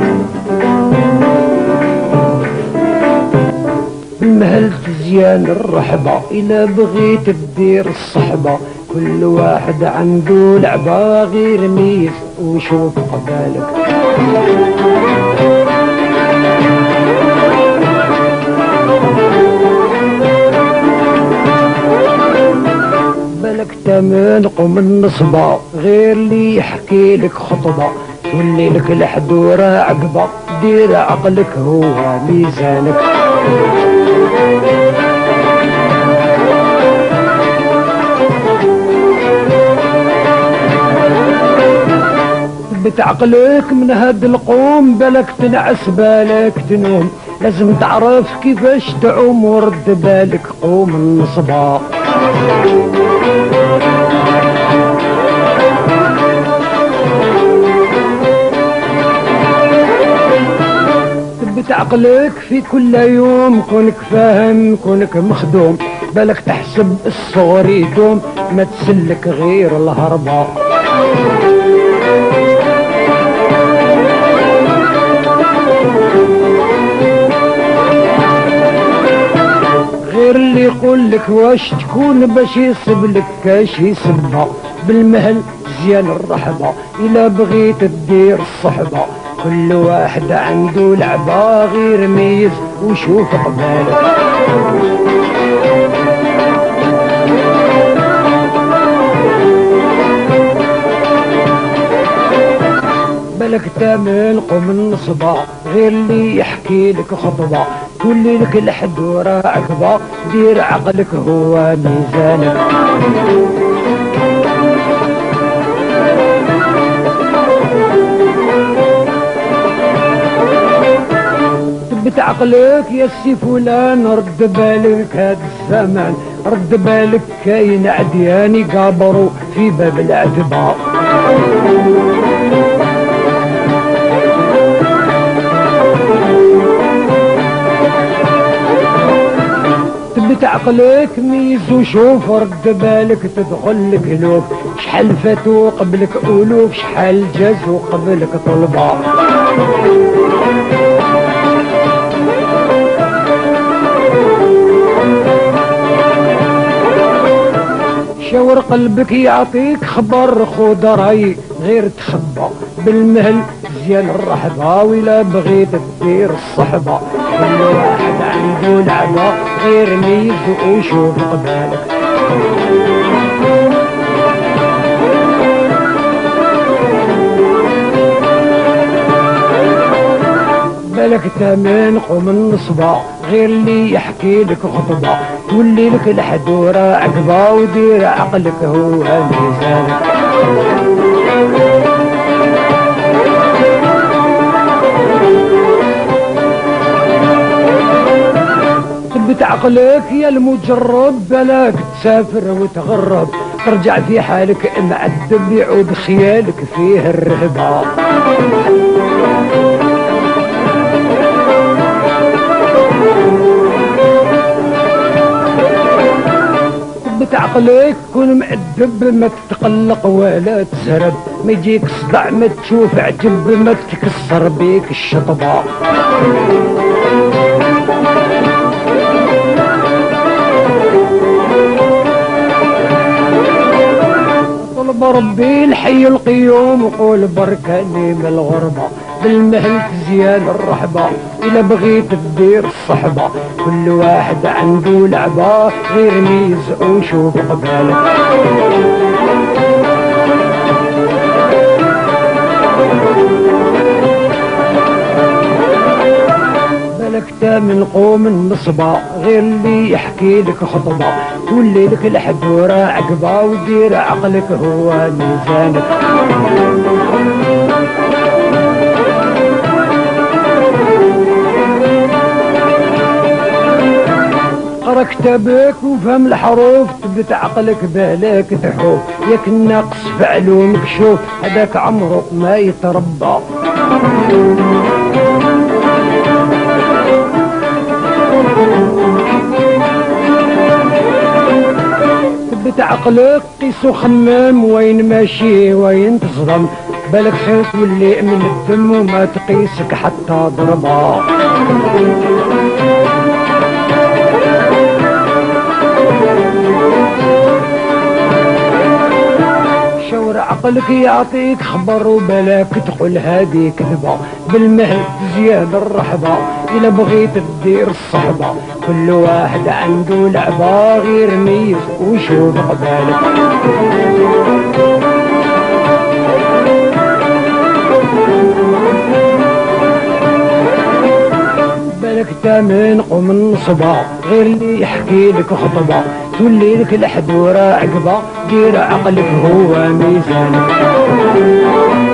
المهل تزيان الرحبة إلا بغيت تدير الصحبة، كل واحد عنده لعبة غير ميز وشوف قبالك. بالك تمن قوم النصبة غير اللي يحكي لك خطبة، تولي لك الحدورة عقبة، دير عقلك هو ميزانك. بتعقلك من هاد القوم، بالك تنعس بالك تنوم، لازم تعرف كيفاش تعوم ورد بالك قوم النصبة. بتعقلك في كل يوم، كونك فاهم كونك مخدوم، بالك تحسب الصغر يدوم، ما تسلك غير الهربة. غير اللي يقول لك واش تكون باش يصبلك كاش يسبها، بالمهل زيان الرحبة إلا بغيت تدير الصحبة، كل واحد عنده لعبة غير ميز وشوف قبالك. بالك تامن قوم النصبة غير اللي يحكي لك خطبة، تولي لك الحدورة عقبة، دير عقلك هو ميزانك. ثبت عقلك يا سي فلان، رد بالك هاد الزمان، رد بالك كاين عديان يقابروا في باب العتبة. ثبت عقلك ميز وشوف، رد بالك تدخل لك الوف، شحال فاتوا قبلك ألوف، شحال جازوا قبلك طلبة. شاور قلبك يعطيك خبر، خود راي غير تخبى، بالمهل زيان الرحبة ولا بغيت تدير الصحبة، كل واحد عنده لعبة غير ميز وشوف قبالك. بالك تامن قوم النصبة غير اللي يحكي لك خطبة، تولي لك الحدورة عقبة، ودير عقلك هو ميزانك. ثبت عقلك يا المجرب، بلاك تسافر وتغرب، ترجع في حالك معذب، يعود خيالك فيه الرهبة. ثبت عقلك كون مأدب، ما تتقلق ولا تسرب، ما يجيك صداع ما تشوف عجب، ما تكسر بيك الشطبة. طلب ربي الحي القيوم، وقول بركاني من الغربة، بالمهل زيان الرحبة إلا بغيت تدير الصحبة، كل واحد عنده لعبة غير ميز وشوف قبالك. بالك تامن قوم النصبة غير اللي يحكي لك خطبة، تولي لك الحدورة عقبة، ودير عقلك هو ميزانك. قرا كتابك وفهم الحروف، تبت عقلك بالك تحوف، ياك الناقص في علومك شوف، هذاك عمره ما يتربى. ثبت عقلك قيس وخمم، وين ماشي وين تصدم، بالك حتولي من الدم وما تقيسك حتى ضربة. شاور عقلك يعطيك خبر وبلاك تقول هادي كذبة، بالمهل زياد الرحبة إلا بغيت تدير الصحبة، كل واحد عنده لعبة غير ميز وشوف قبالك. بالك تامن قوم النصبة غير اللي يحكي لك خطبة، تولي لك الحدورة عقبة، دير عقلك هو ميزانك.